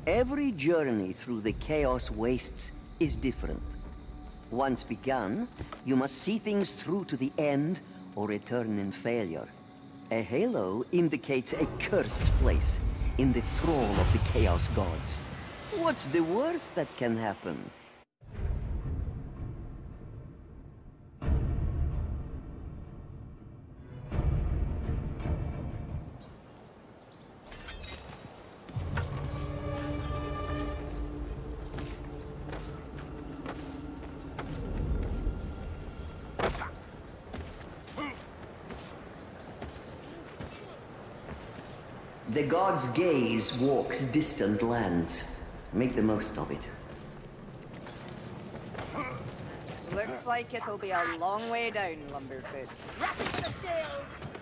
Every journey through the Chaos Wastes is different. Once begun, you must see things through to the end or return in failure. A halo indicates a cursed place in the thrall of the Chaos Gods. What's the worst that can happen? The God's gaze walks distant lands. Make the most of it. Looks like it'll be a long way down, Lumberfoots. Rapid for the sails!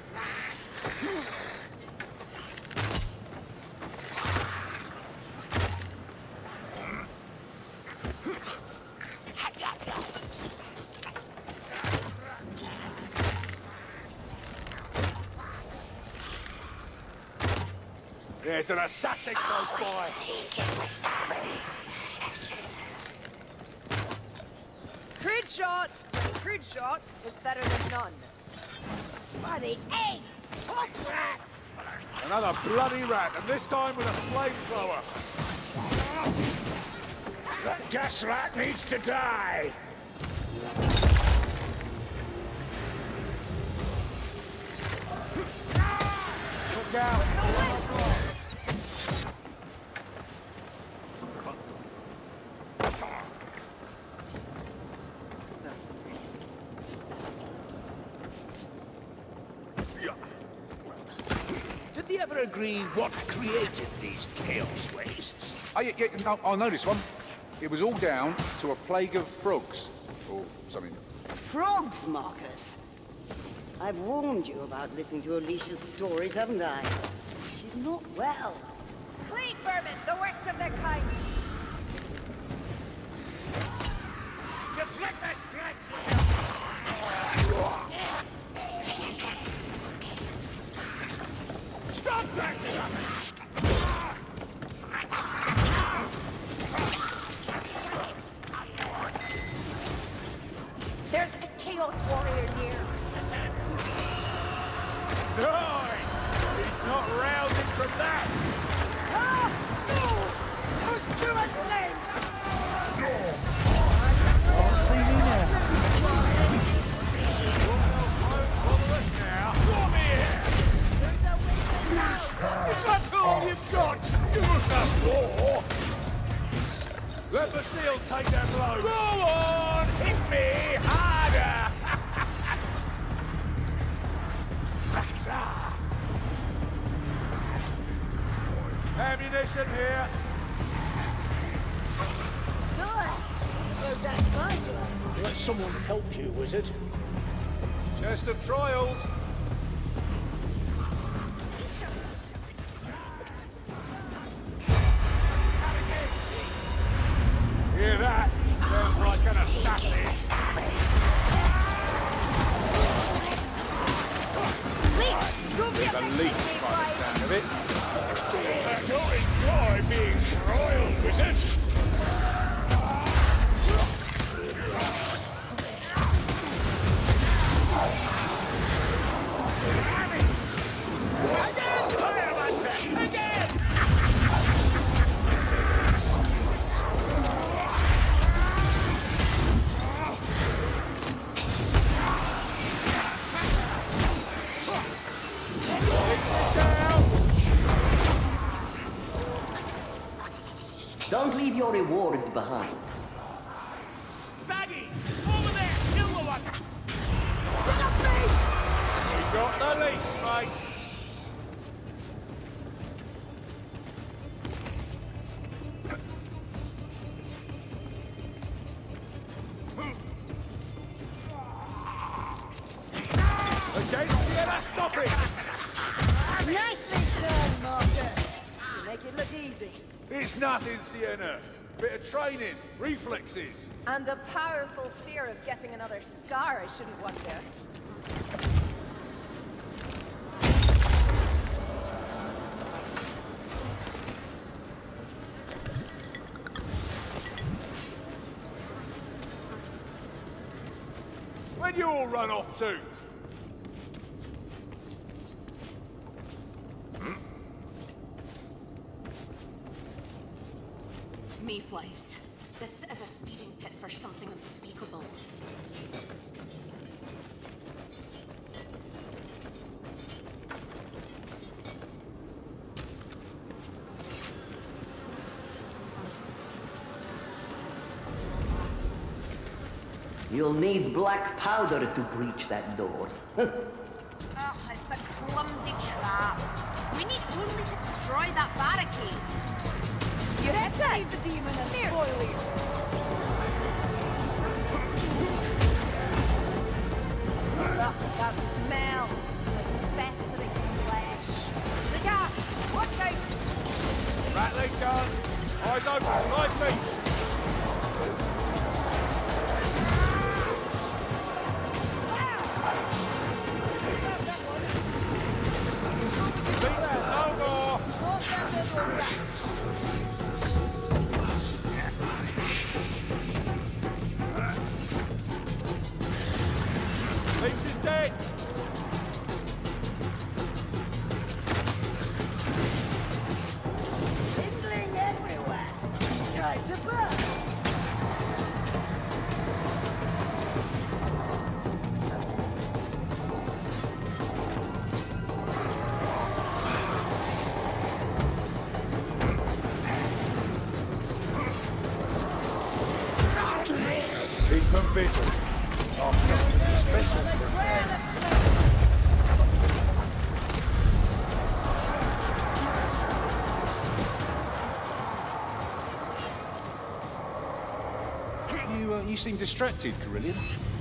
There's an assassin close by. Crude shot! Crude shot is better than none. By the egg! Hot rats! Another bloody rat, and this time with a flamethrower. That gas rat needs to die. Look out! Did they ever agree what created these chaos wastes? Oh, yeah, no, I know this one. It was all down to a plague of frogs, or something. Frogs, Marcus? I've warned you about listening to Alicia's stories, haven't I? She's not well. Plague vermin, the worst of their kind! Deflect their strikes! Stop that! There's a Chaos Warrior near. Nice! He's not rousing from that! Ah! No! There's too much flame! Oh, see me now. Follow us now! Come here! There's a way now! Is that all you've got? Give us some more! Let the seals take their blow! Go on! Hit me harder! Ammunition here! Good! Suppose that's my job. Let someone help you, wizard. Chest of trials! Hear that? Sounds like an assassin! The leech by the sound of it. You'll enjoy being royal, wizard! Again! Firehunter! Again! Don't leave your reward behind. Baggy! Over there! Kill the one! Get up, mate! We got the leech, mates! Again, Sienna, stop it! Nicely done, Marcus. You make it look easy. It's nothing, Sienna. Bit of training, reflexes. And a powerful fear of getting another scar, I shouldn't wonder. Where'd you all run off to? Mayflies. This is a feeding pit for something unspeakable. You'll need black powder to breach that door. Ugh, it's a clumsy trap. We need only destroy that barricade. You hit it! The demon and spoil you. Ugh, that smell. Festering flesh. The gap! Watch out! Rattling gun. Eyes open. Nice feet. Leech is dead! Kindling everywhere. Time to burn. Keep them busy. I've something special to prepare. You seem distracted, Carillion.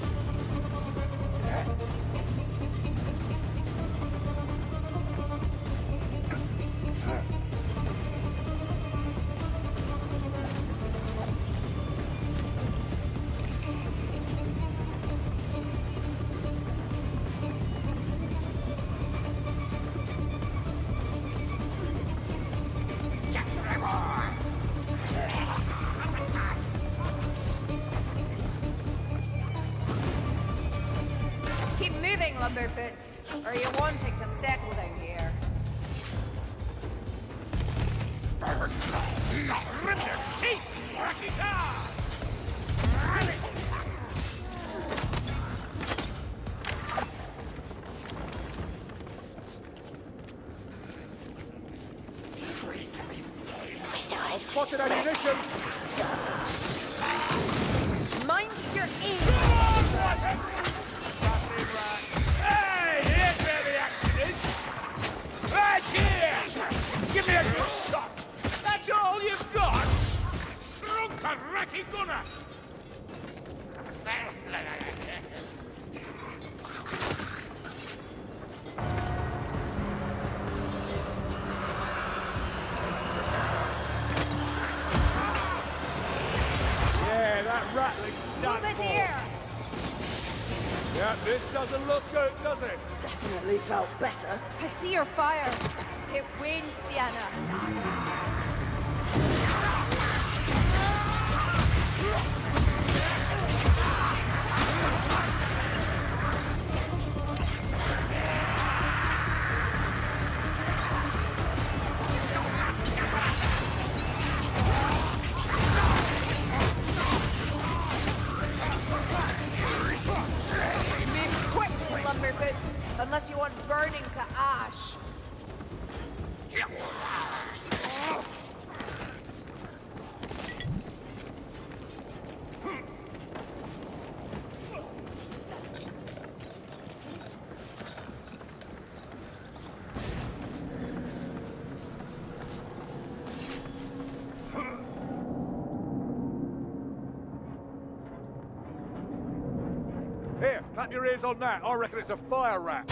Keep moving, Lumberfoots. Or are you wanting to settle down here? Rip their teeth! Rakita! Spotted ammunition! Mind your aim! Hey, here's where the action is! Right here! Give me a good shot! That's all you've got? Drunken Raki Gunner! Yeah, that rattling's done Move it for. here! Yeah, this doesn't look good, does it? Definitely felt better. I see your fire. It wanes, Sienna. Move quickly, Lumberfoots, unless you want burning to ash. Here, clap your ears on that. I reckon it's a fire rat.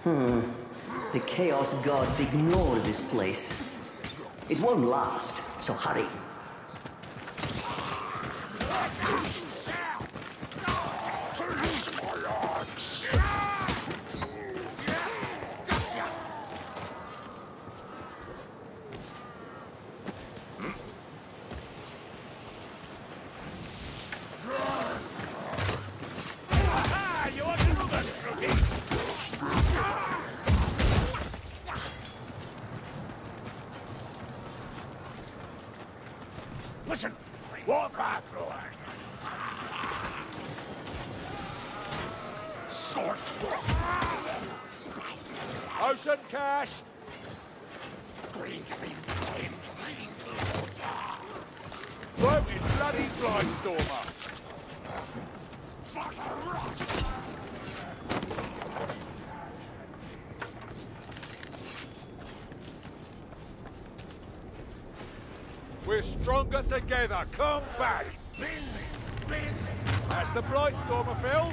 The Chaos Gods ignore this place. It won't last, so hurry. Listen, walk right through it. Ocean cash. Floating bloody Blightstormer. We're stronger together. Come back. That's the Blightstormer, Phil.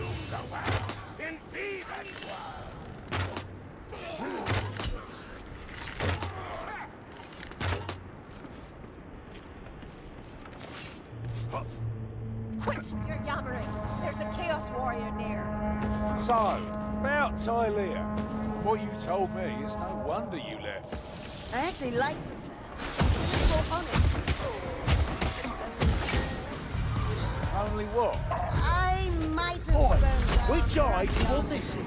Quit your yammering. There's a Chaos Warrior near. So, about Tylia. What you told me, it's no wonder you left. I actually like them. More honest. Only what? I might have burned Which eye do you want this in?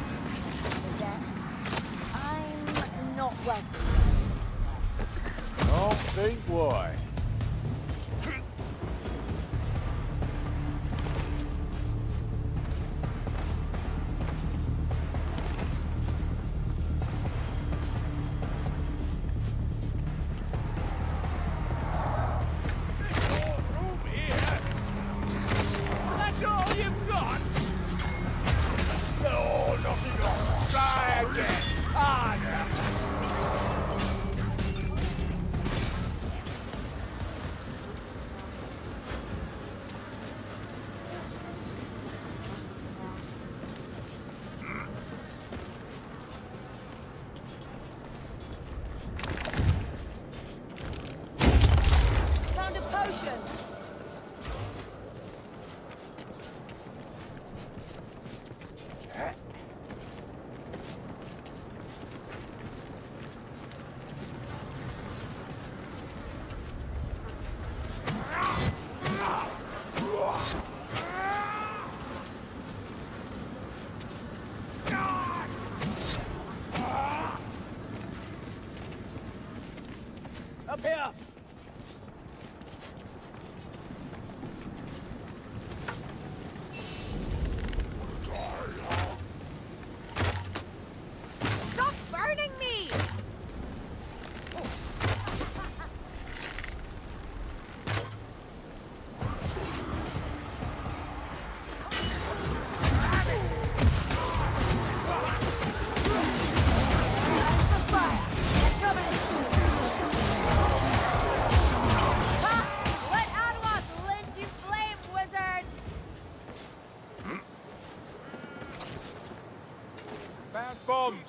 I'm not welcome. Don't think why. Found a potion. Up here! Stop burning me! Let Adwas lend you flame, wizards! Found bombs.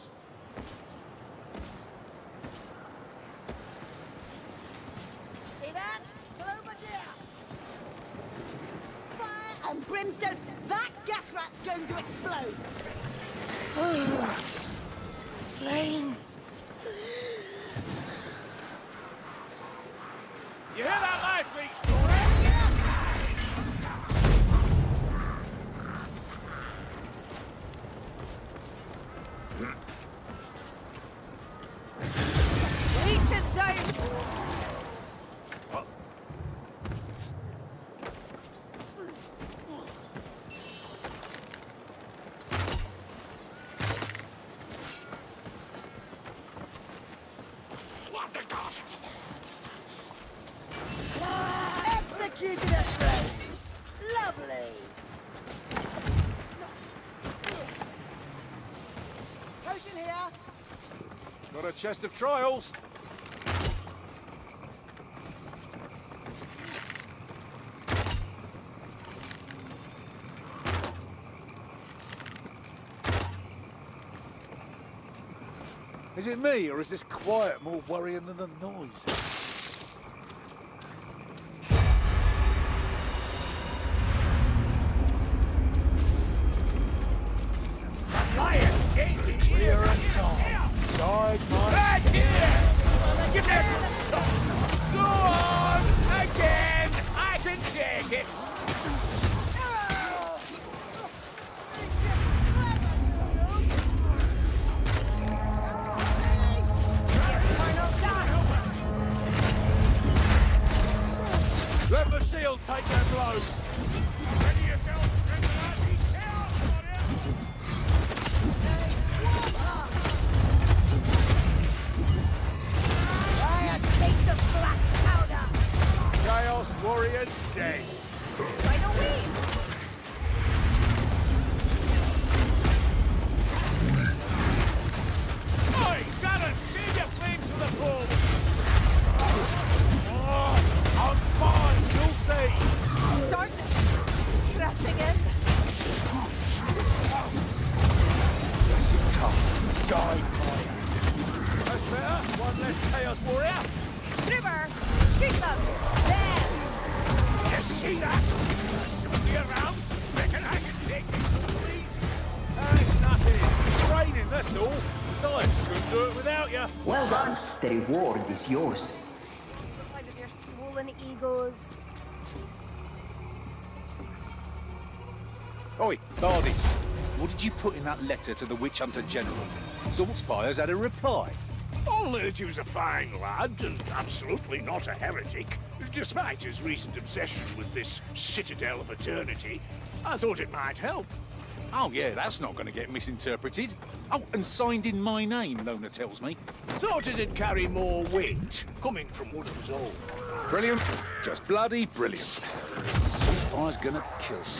See that? Over there. Fire and brimstone. That gas rat's going to explode. Flames. You hear that life leak? Leeches down! Executed at range. Lovely. Potion here. Got a chest of trials. Is it me, or is this quiet more worrying than the noise? Clear and time. Guide my back here! Give me Go on! Again! I can take it! Let the shield take their blows! Ready yourself! Take the black powder! Chaos Warrior dead! Right away! Oi, Shannon! Save your flames for the pole! Oh, I'm fine, you'll see! Darkness! Pressing in! Blessed tongue, guide my hand. That's better. One less Chaos Warrior. River! Shoot them! There! You see that? Somebody around? Reckon I can take this one, please? It's nothing. It's raining, that's all. Besides, couldn't do it without you. Well done. The reward is yours. The size of your swollen egos. Oi, Bardi, what did you put in that letter to the Witch Hunter General? Saltspires had a reply. Only that he was a fine lad and absolutely not a heretic. Despite his recent obsession with this Citadel of Eternity, I thought it might help. Oh yeah, that's not going to get misinterpreted. Oh, and signed in my name, Lona tells me. Thought it'd carry more weight, coming from one of his own. Brilliant. Just bloody brilliant. Saltspire's gonna kill me.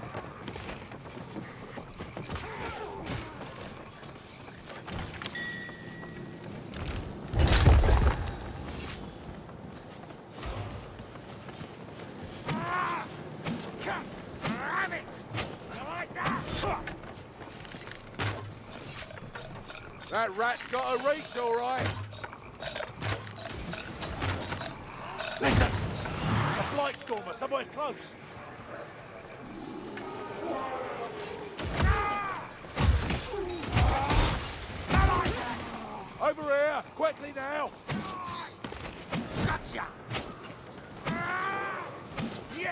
That rat's got a reach, all right. Listen! It's a flight stormer somewhere close. Over here! Quickly now! Gotcha! Yeah!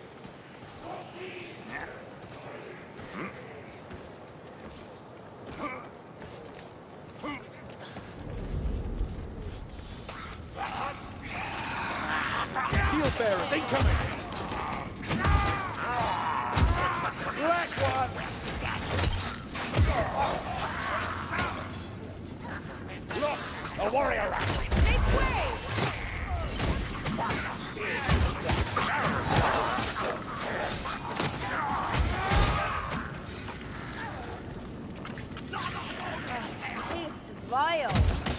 Shield bearers incoming! Black one! Look! A warrior rat! Make way! Tastes vile.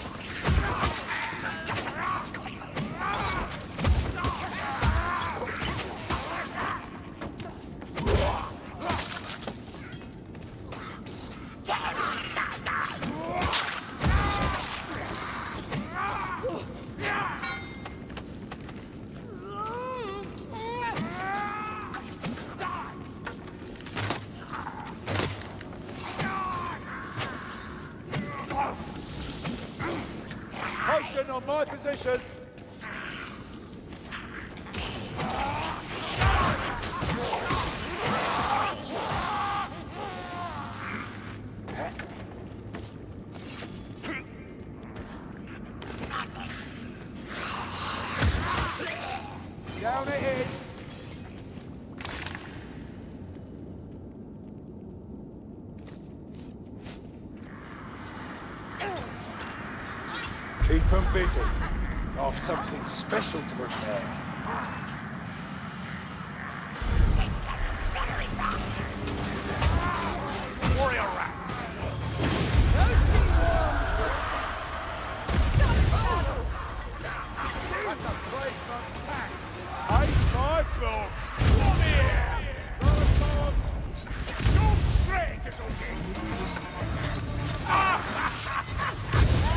Potion on my position! Down it is! Keep them busy. I've something special to prepare. Warrior rats! That's a brave man's pack! Take my blood! Come here! Go straight, it's okay!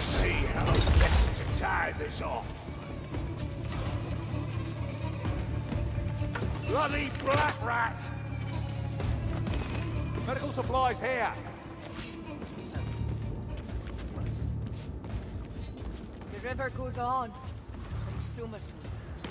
must see how best to tie this off. Bloody black rats! Medical supplies here. The river goes on, and so must we.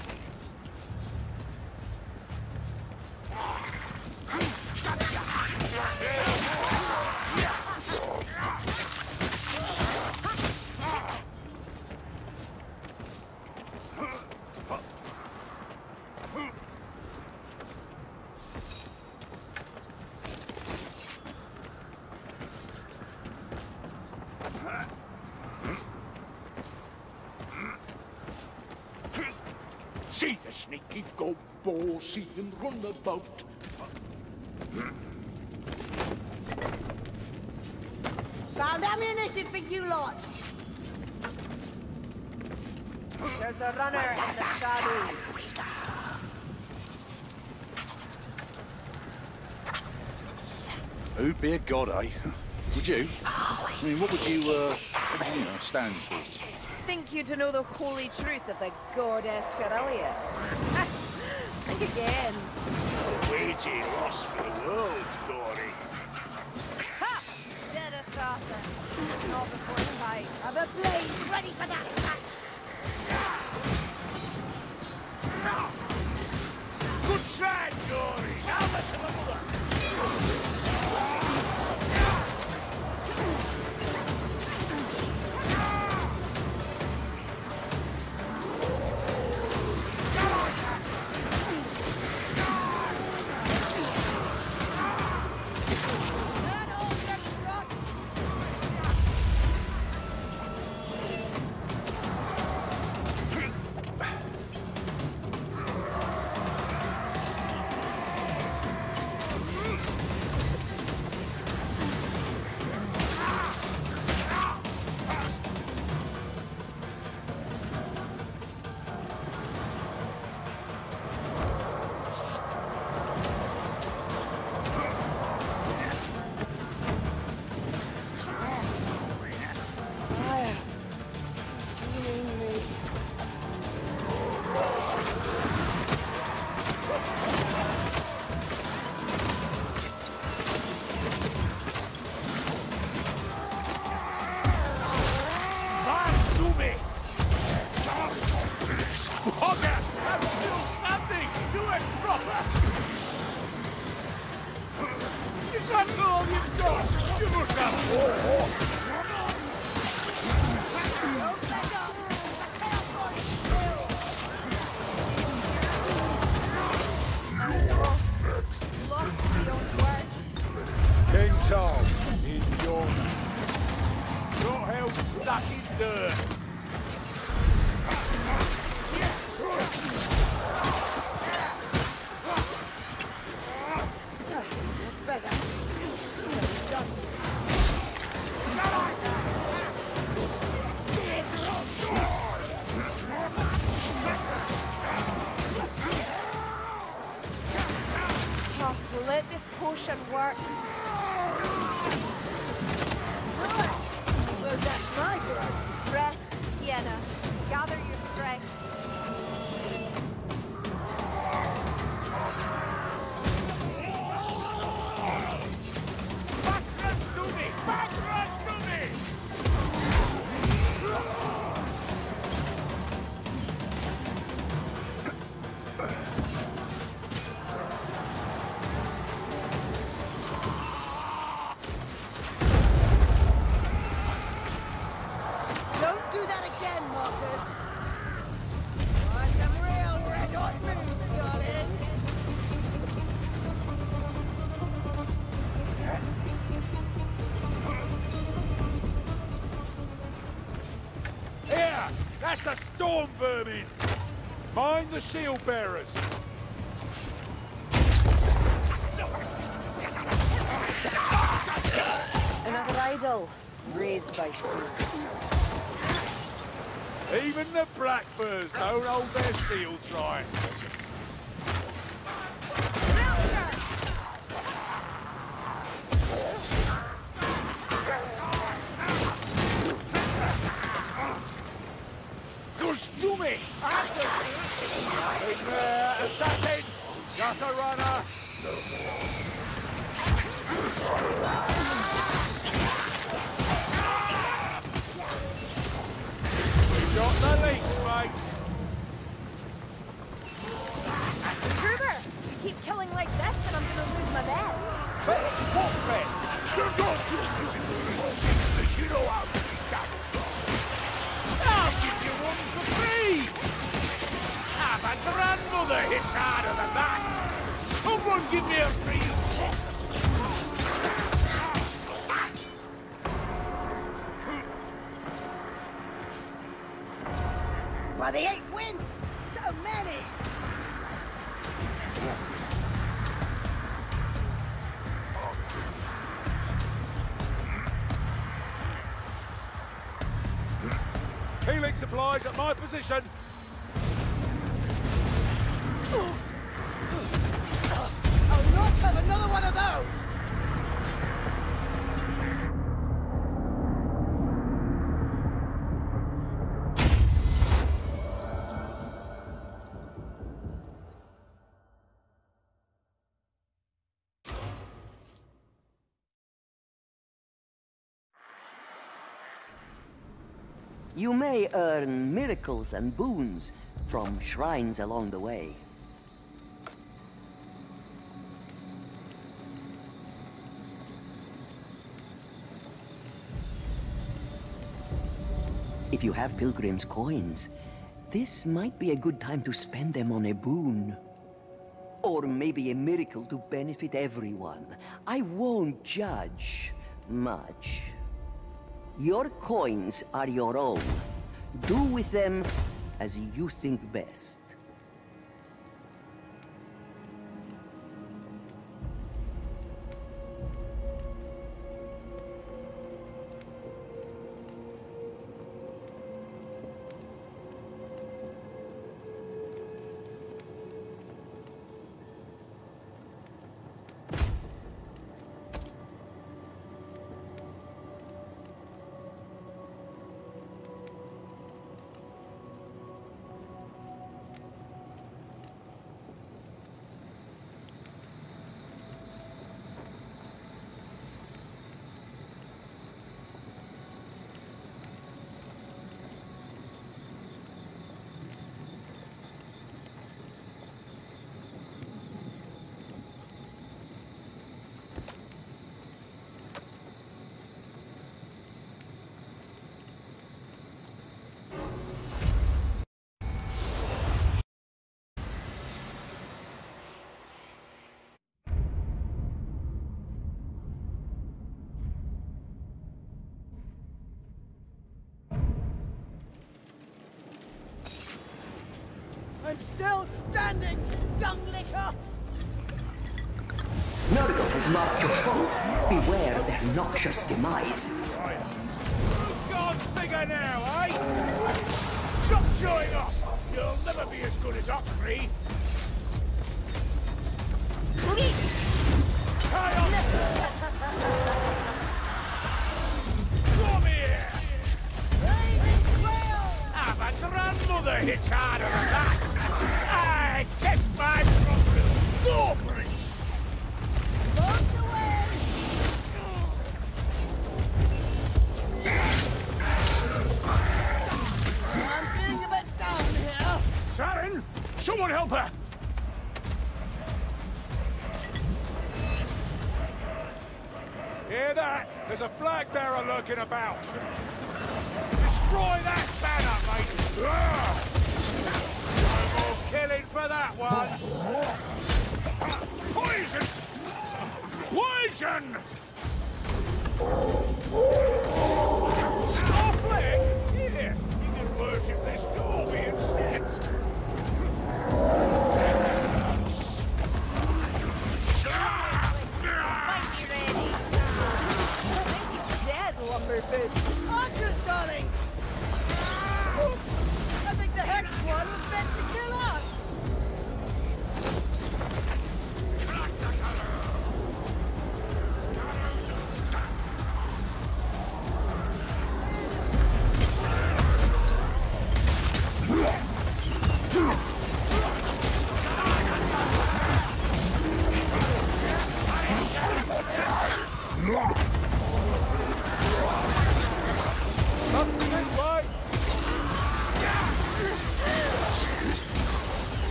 See the sneaky gobbo, see him run about. Found ammunition for you lot. There's a runner in the shadows. Who'd be a god, eh? Would you? I mean, what would you stand for? Think you to know the holy truth of the god Escarilla? Think again. A weighty loss for the world, Dory. Ha! Dead assassin. Not before the fight. Have a blade ready for that. Good try, Dory. Now let's have another. Kental, in your... Your help sucking dirt. That's better. Oh, let this potion work. Well, that's my blood. Rest, Sienna. Gather your strength. Backrun to me! Backrun to me! Don't do that again, Marcus. Want some real red hot moves, darling? Here! That's the storm vermin! Mind the shield bearers! Another idol, raised by fools. Even the blackbirds don't hold their shields right. Gutter runner! We got the leaks, mate! Gruber, you keep killing like this and I'm gonna lose my bet. Bet? What bet? You're not using the you know how to be double crossed. I'll give you one for free! Ah, my grandmother hits harder than that! Someone give me a free tip! By the 8 wins! So many! Healing supplies at my position! I'll not have another one of those! You may earn miracles and boons from shrines along the way. If you have Pilgrim's coins, this might be a good time to spend them on a boon. Or maybe a miracle to benefit everyone. I won't judge much. Your coins are your own. Do with them as you think best. I'm still standing, dung licker! Nurgle has marked your foe. Beware their noxious demise. God's bigger now, eh? Stop showing off! You'll never be as good as Oxfrey! Come here! Ah, my grandmother hits harder than that! I test my problem! Go for it! I'm feeling a bit down here! Sharon! Someone help her! Hear that? There's a flag bearer lurking about! Destroy that banner, mate! No more killing for that one! Poison! Poison! Off leg? Here, you can worship this Dorby instead! Lumberfoot! Archers, darling! I think the Hex one was meant to kill us!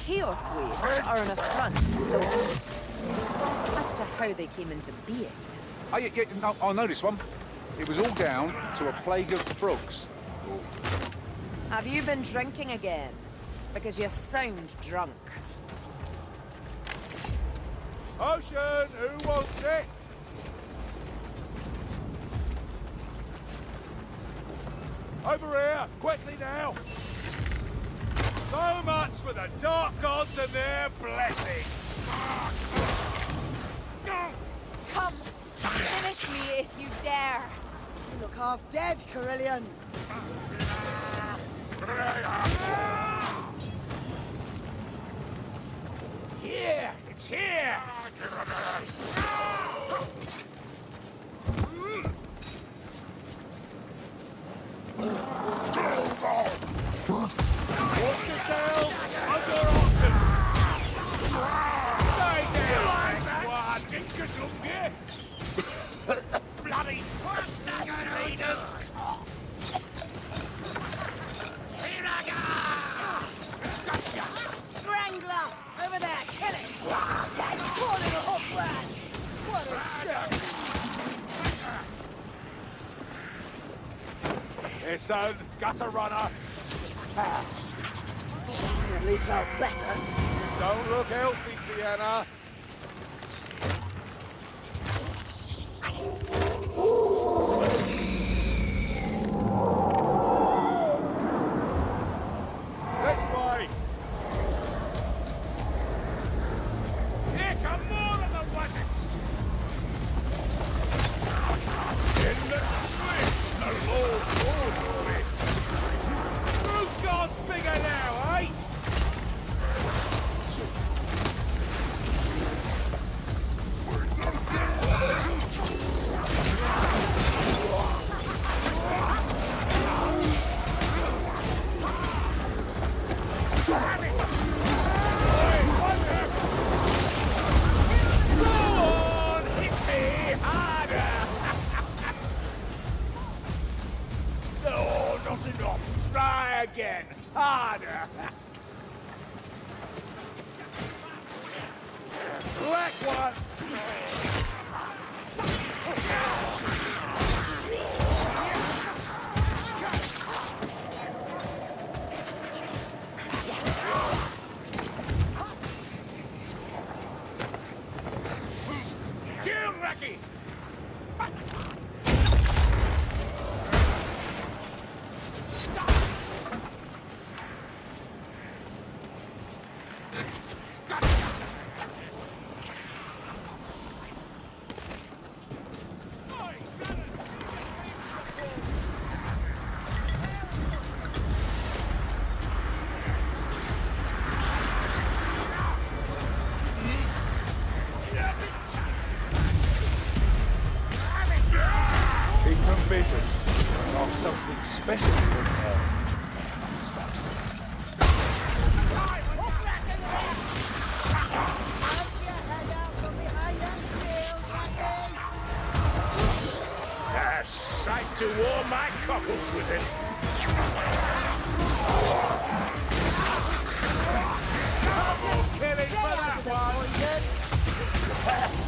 Chaos Wastes are an affront to the world. As to how they came into being. Oh, yeah, no, I know this one. It was all down to a plague of frogs. Have you been drinking again? Because you sound drunk. Ocean, who wants it? Over here, quickly now. So much for the Dark Gods and their blessings. Come, finish me if you dare. You look half dead, Carillion. Here, it's here. Watch yourselves under oxen. Stay down, one. Dinkus-lunge. Bloody stagger-leaders. Strangler! Over there, kill it! Poor little hop lad! What a shame! Hey, son, gutter runner. Definitely felt better. Don't look healthy, Sienna. This way. Here come more of the wagons. In the swing, the Lord glory. Whose God's bigger now, eh? Again, harder. Black one. Kill Raki. Something special to her. A sight to warm my cockles with it. Killing for that one.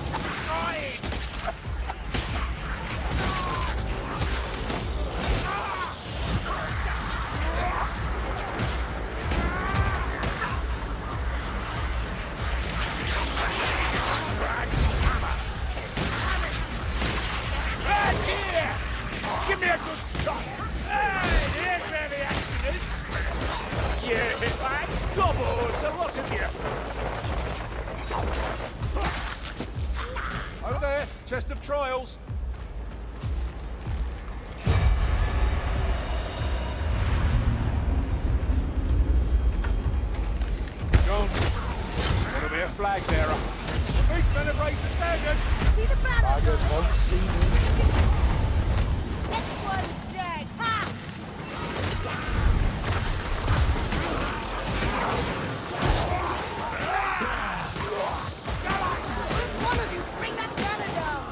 Give me a good shot! Hey, here's where the action is! Yeah, I gobbled the lot of you! Over there, chest of trials. Don't. Want to be a flag bearer. The beastmen have raised the standard. See the battle! Tigers won't see me. This one's dead! Ha! One of you, bring that cannon down!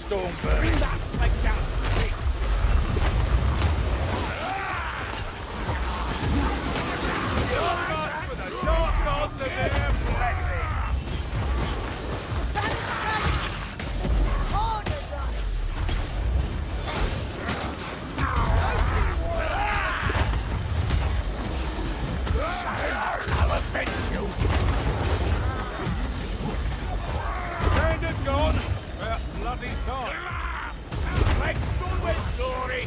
storm burning. That leg down. For the dark gods and their blessings. Harder done. I'll avenge you. Bandit's gone. About bloody time. Legs gone with glory.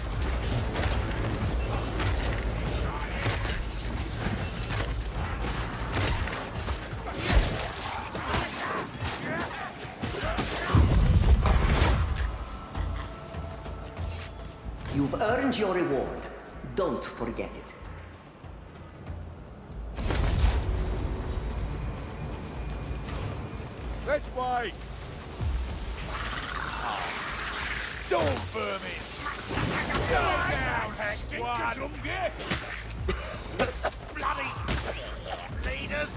You've earned your reward. Don't forget it. This way. Storm vermin. Go down, Hex One. Bloody leaders.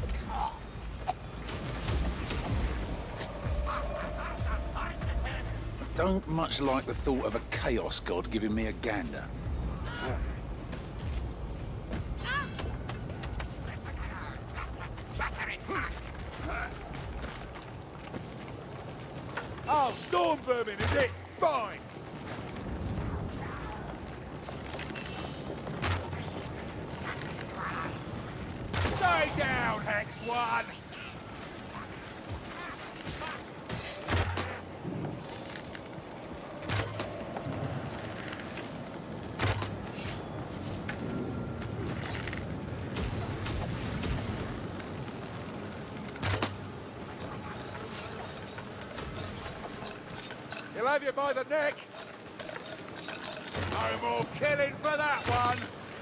Don't much like the thought of a Chaos God giving me a gander. Oh, storm vermin, is it? Fine. Stay down, Hex One. He'll have you by the neck. No more killing for that one.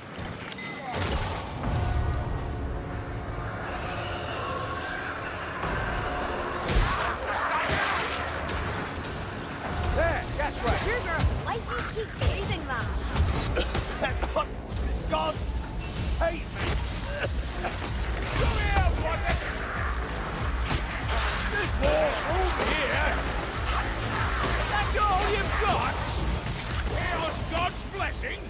There, that's right. Sugar, why do you keep freezing that? God, hate me. Come here, Watson. This war over here. That's all you've got? Here's God's blessing.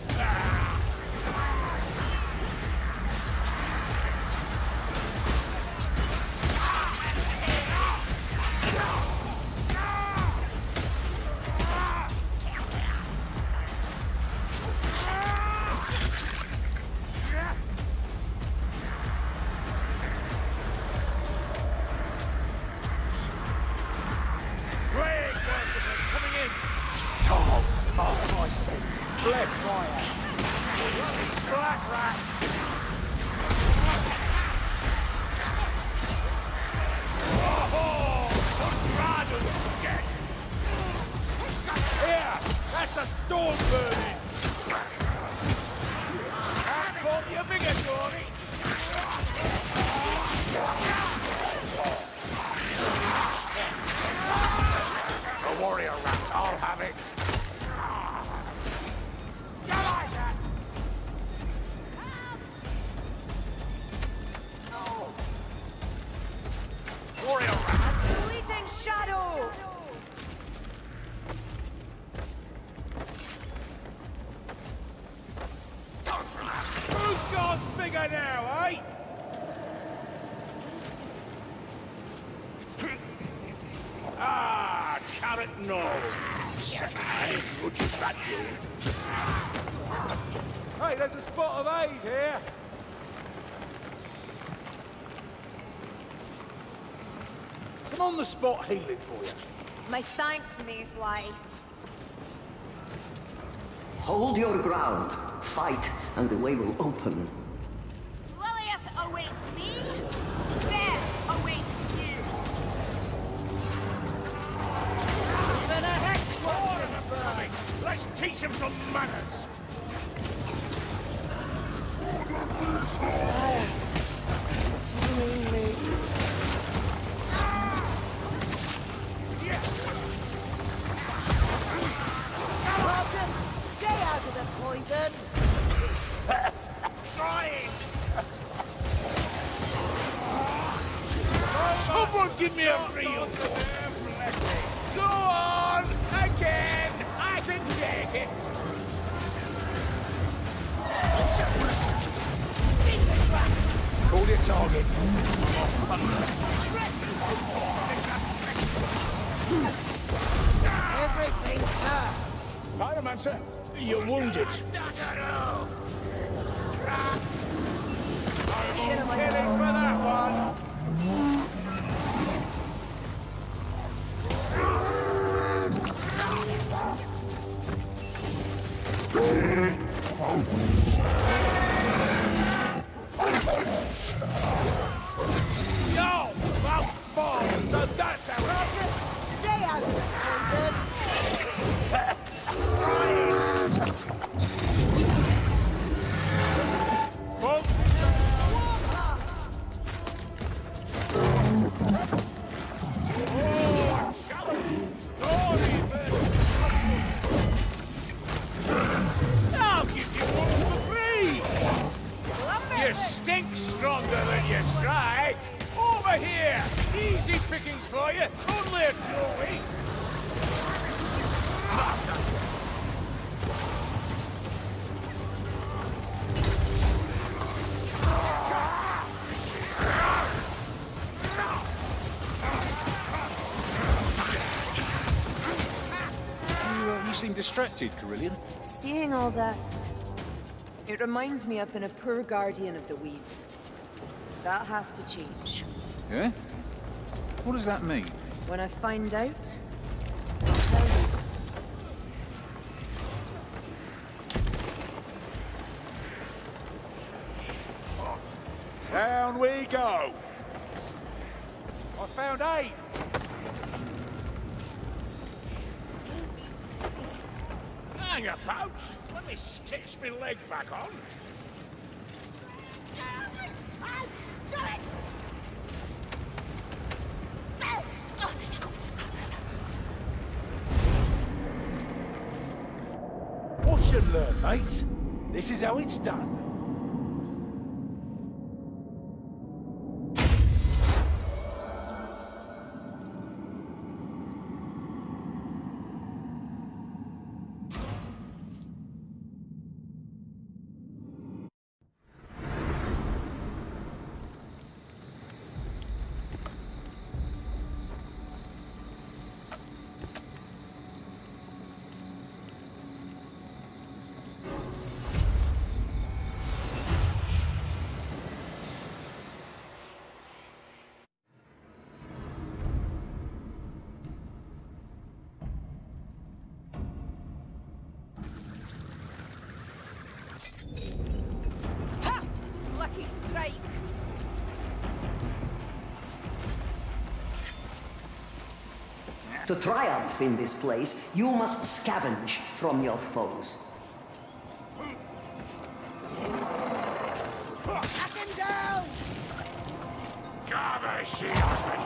Bless my hand. Black rats. Oh, unbridled dead. Here, that's a storm burning. Can't call you bigger, Dory. The warrior rats, I'll have it. Warrior rats. Fleeting shadow! Who's God's bigger now, eh? Ah, carrot no. Second-hand grudges that do. Hey, there's a spot of aid here. Some on-the-spot healing for you. My thanks, Mayfly. Hold your ground. Fight, and the way will open. Lilith awaits me. Death awaits you. Even a hex More of the burning. Let's teach him some manners. Welcome. Stay out of the poison. Trying. Someone give me a real. Go on. target. Everything hurts. Pyromancer, you're wounded. Killing for that one. Yo! About fall! So that's how Roger, stay out of it, Poison. I'll give you one for free! You stink stronger than you strike! Over here! Easy pickings for you! Only a trophy! You seem distracted, Carillion. Seeing all this, it reminds me I've been a poor guardian of the Weave. That has to change. Yeah? What does that mean? When I find out, I'll tell you. Down we go! I found 8! Hang about! Let me stitch my leg back on. Watch and learn, mates. This is how it's done. Ha! Lucky strike! To triumph in this place, you must scavenge from your foes. Knock him down! Gather shield!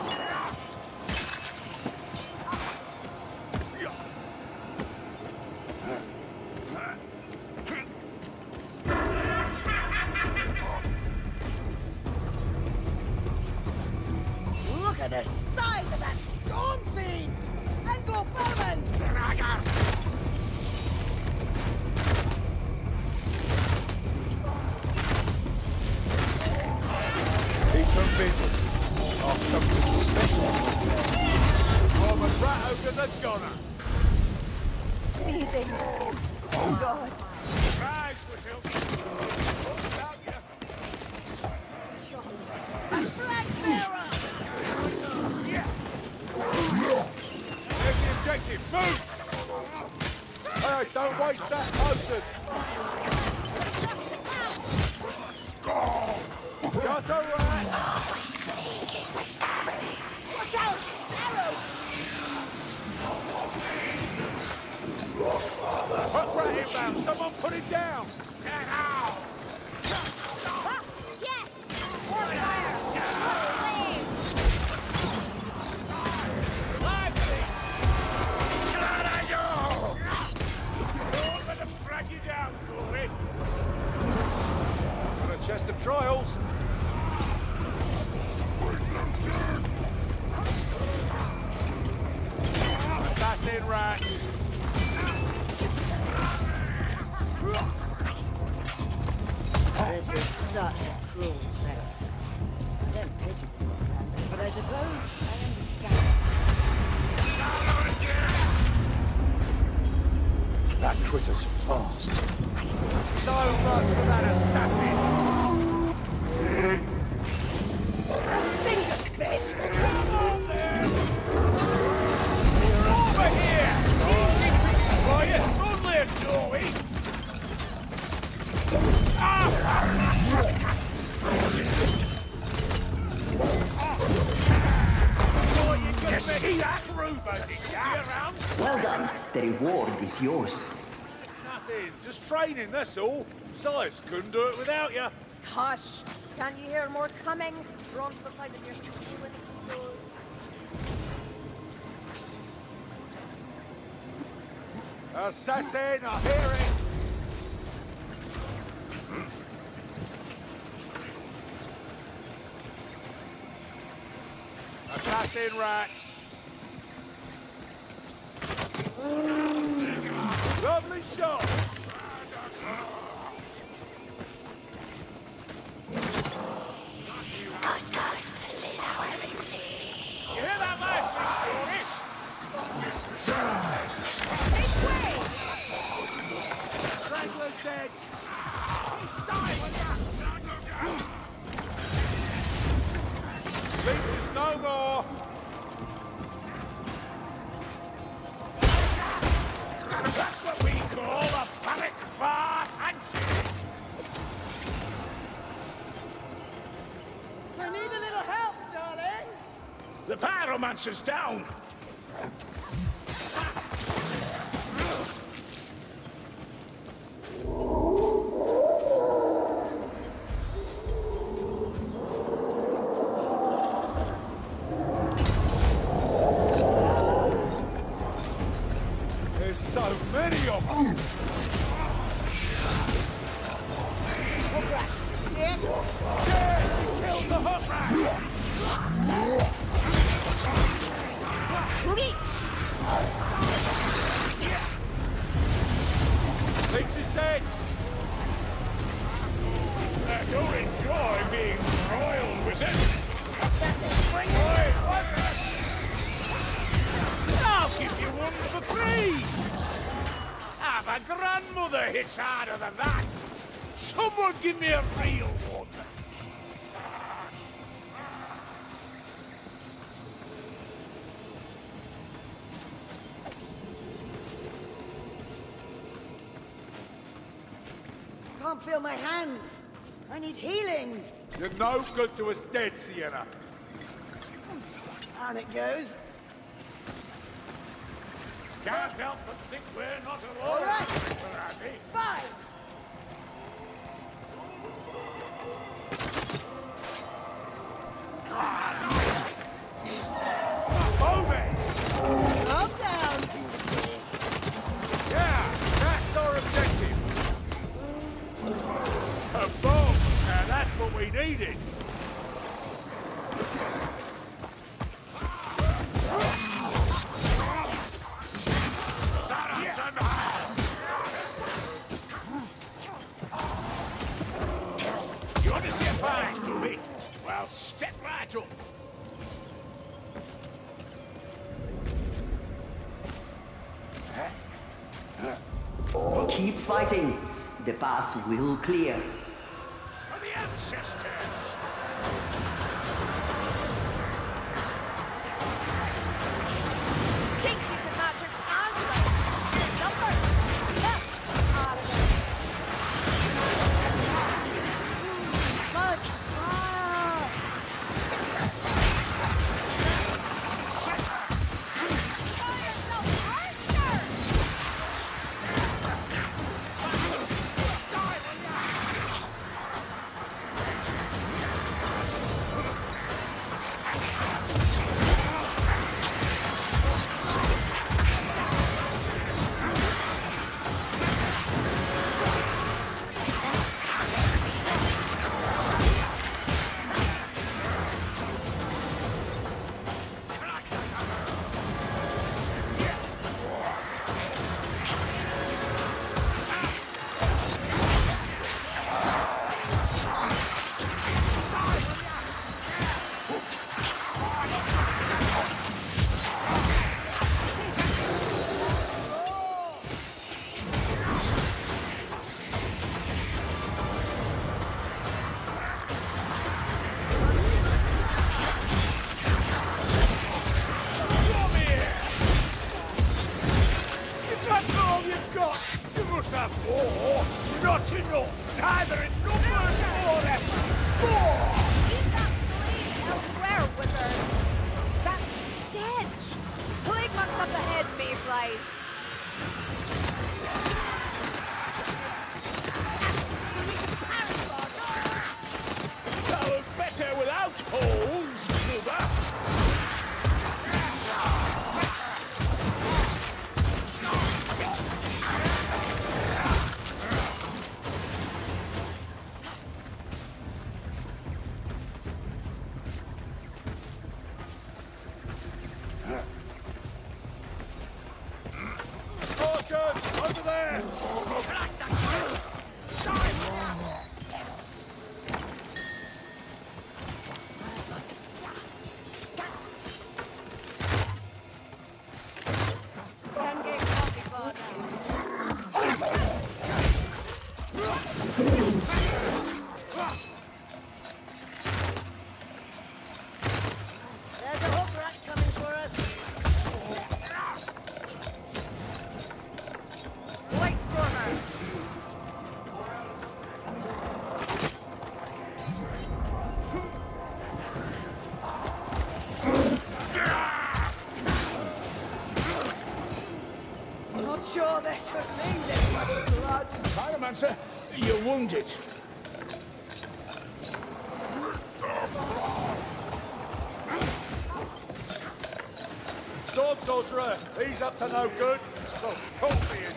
Look at the size of that storm fiend! And go Bowman! Keep them busy. Got something special. From a rat over the gunner. Bleeding. Gods. Right, Whittle. What about you? Black Bearer! There's the objective. Move! Hey, don't waste that potion. Got a rat! Watch out! Arrows! Put rat inbound. Someone put him down. Ah, yes! More fire! Lively! Don't let them drag you down, Corey. Got a chest of trials. Assassin rat. This is such a cruel place. don't pity poor Candace, but I suppose I understand. That critter's fast. So much for that assassin! Fingers, bitch! Come on there! Over here! Easy pickings for you! Only a doorway! You see that, Ruber, did you? Around? Well done. The reward is yours. Nothing. Just training, that's all. Besides, couldn't do it without you. Hush! Can you hear more coming? Drawn to the side of your stability controls. Assassin, I hear it! Assassin rat! Lovely shot! You hear that last story? Strangler's dead! Die with that! Leeches no more! That's what we call a panic fire handshake! I need a little help, darling! The pyromancer's down! There's so many of them! Yeah? Yeah! Kill the hot rat! Leech is dead! You'll enjoy being roiled with it! Oi, what? I'll give you one for free! My grandmother hits harder than that! Someone give me a real one! Can't feel my hands. I need healing. You're no good to us dead, Sienna. On it goes. Can't help but think we're not alone. All right. Mr. Andy. Fine. Over! Calm down, beastie. Yeah, that's our objective. A bomb! Now that's what we needed. You want to see a fight, do we? Well, step right up. Keep fighting. The path will clear. For the ancestors! Think you can match your answer? Number? Yes. Out of it. Fuck. Ah. Kill yourself, Archer! Four? Not enough, neither in numbers or effort. Four! Keep that blade elsewhere, wizard. That stench! Plague months up ahead, mayflies. That was better without holes, Silver. Over there! There's a hook rat coming for us. Light stormer. Not sure this would need any blood. Pyromancer, you're wounded. Storm Sorcerer, he's up to no good. So, coffee in.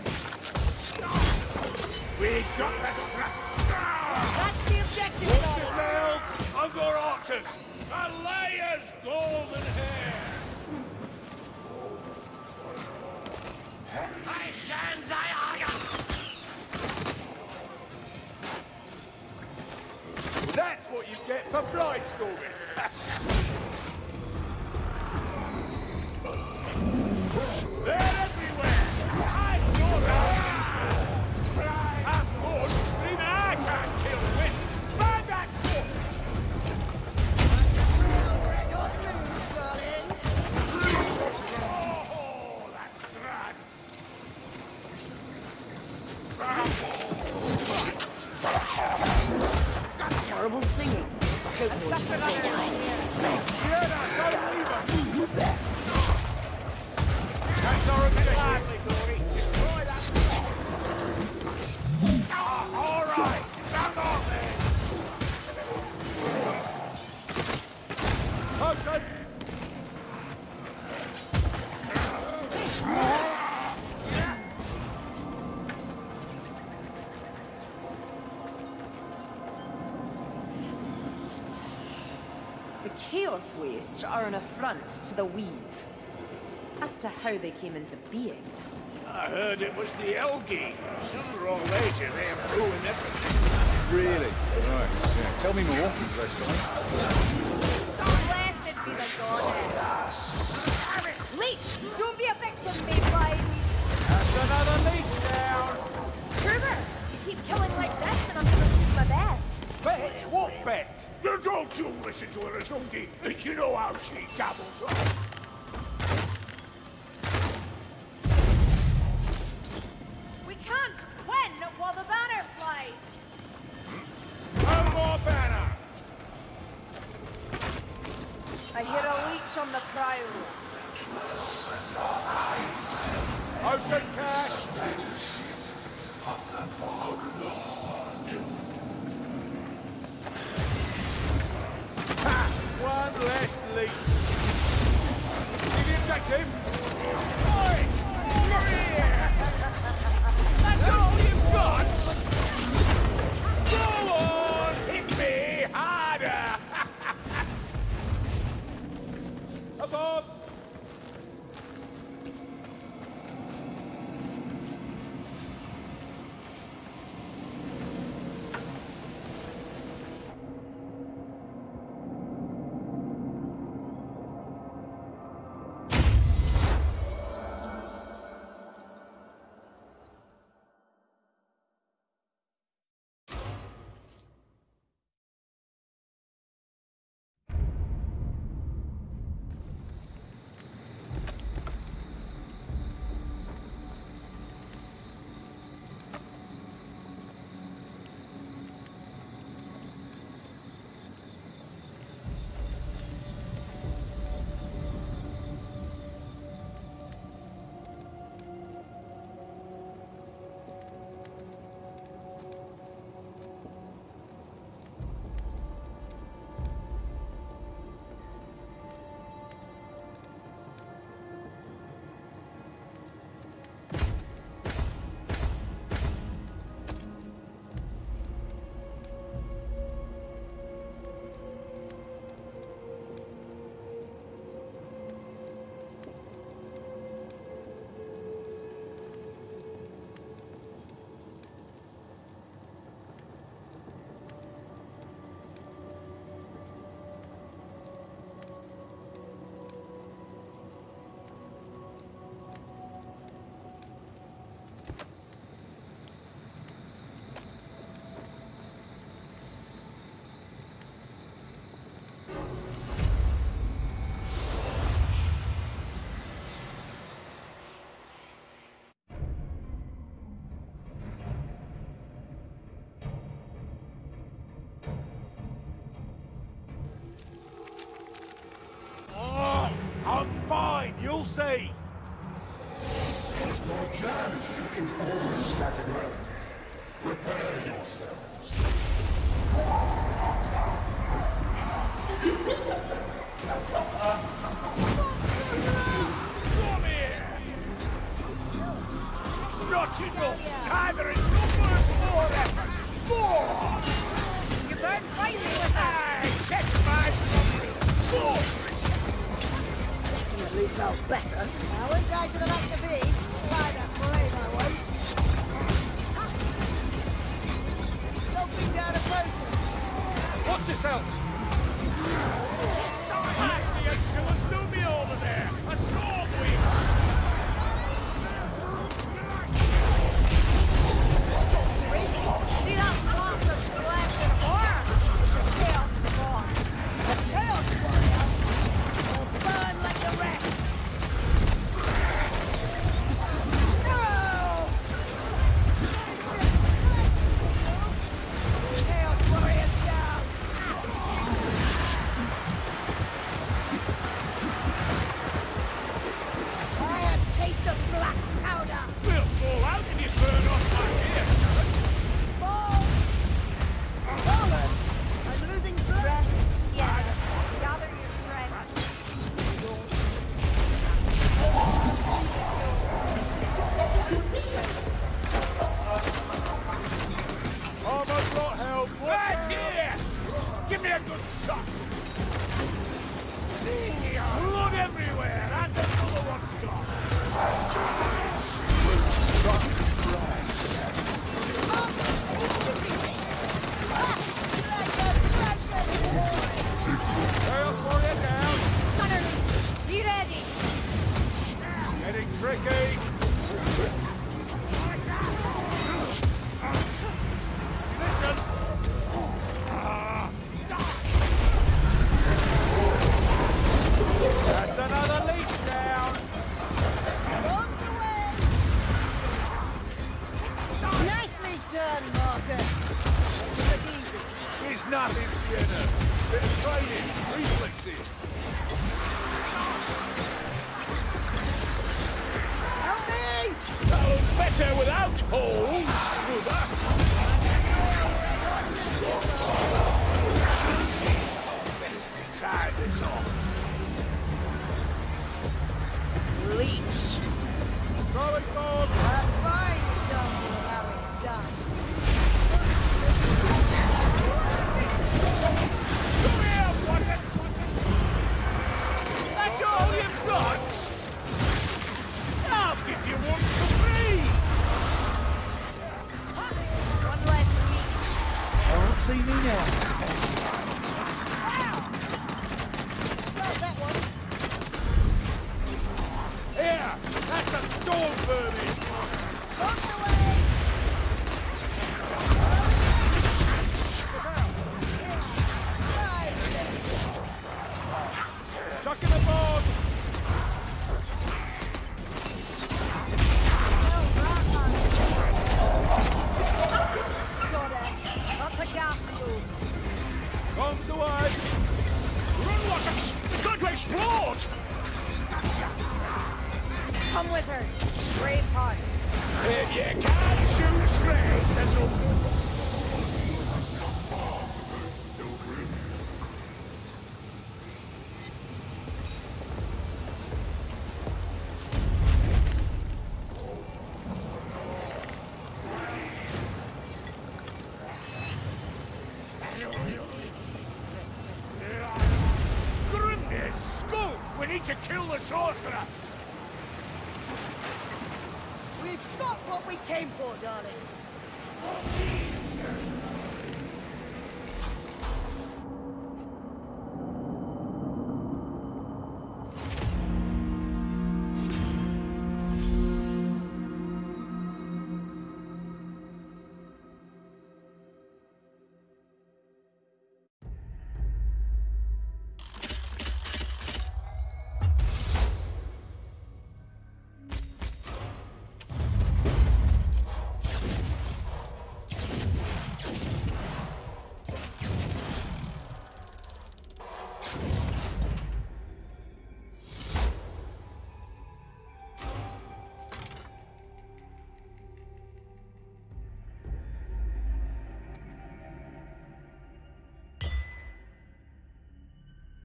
We got the strap. That's the objective, Watch darling. yourselves, other archers. Alaya's golden hair. That's what you get for blind storming. They're everywhere. I saw that. I'm good. Even I can't kill wind. Find that foot. Oh, that's right. Horrible singing. That's our objective. Destroy that. All right. Stand on there. Potion! The Chaos Wastes are an affront to the Weave. As to how they came into being, I heard it was the Elgi. Sooner or later, they'll ruin everything. Really? Right. Yeah. Tell me more. Blessed be the goddess. Leech, don't be a victim, mayflies. That's another leak down! Kruger, you keep killing like this and I'm gonna lose my bet. Bet? What bet? Now don't you listen to her, Azungi. You know how she gabbles on. We can't win while the banner flies. No more banner. I hear a leech on the prowl. Open cash! Ha! One less leak. See the objective? Oi! Over here! That's all you've got? Go on! Hit me harder! Above! Your journey is almost at an end. Prepare yourselves. Come here! Not enough! Neither is numbers nor effort! More! You burn fighting with her! I catch my more! At least I'll better. I won't go to the back of the beast. Try that parade, I won't. Don't bring down a process. Watch yourselves! I see a killer Snoomy over there! A storm weaver! See that blossom collected horror? The chaos spawn. The Chaos Warrior will burn like the rest. No! Chaos Warrior's down. I have taste of black powder. We'll fall out if you burn off my ear! Fall! Fallen! I'm losing blood. Rest, Sierra. Gather your strength. Almost got help! Right here! Give me a good shot! See, blood everywhere, and another one's gone! Chaos Warrior down! Stunner, be ready. Getting tricky! Listen! That's another leech down! Nicely done, Marcus. Look easy. It's nothing, Sienna. Bit of training, reflexes. Help me! Oh, better without holes, Ruba. Best to tie this off. Leech. Throw it, Bob. A fine example of how it's done. Come here, Watson. That's all you've got? I'll give you one for free. One less leech. Can't see me now. Well, that one. Here, that's a storm vermin. Locked away! Chuck in the board. That's a gas fuel. Bombs away. Run, Watson. It's going to explode. Come with her. Brave heart. If you can't shoot straight, then no. Goodness, Skull! We need to kill the sorcerer! We've got what we came for, darlings.